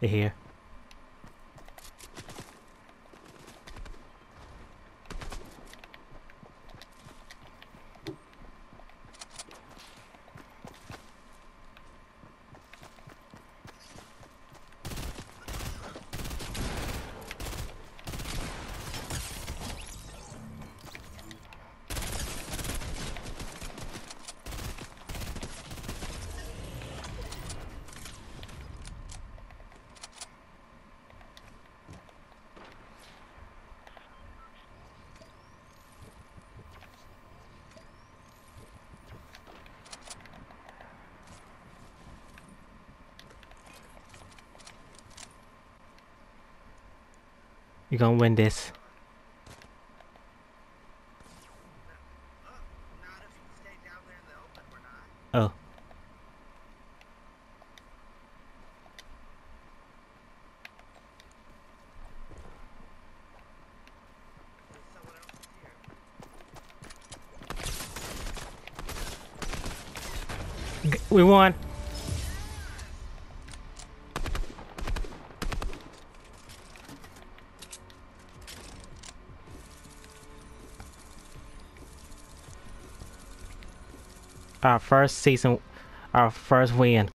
They're here. You're gonna win this. Not if you stay down there in the open, we're not. Oh, There's someone else here. we won. Our first season, our first win.